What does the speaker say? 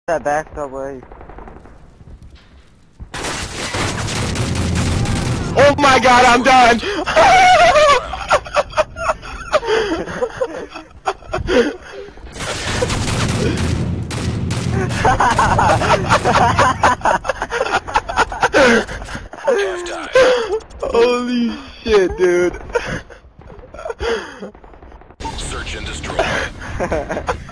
That backed away. Oh my god, I'm done! Holy shit, dude. Search and destroy.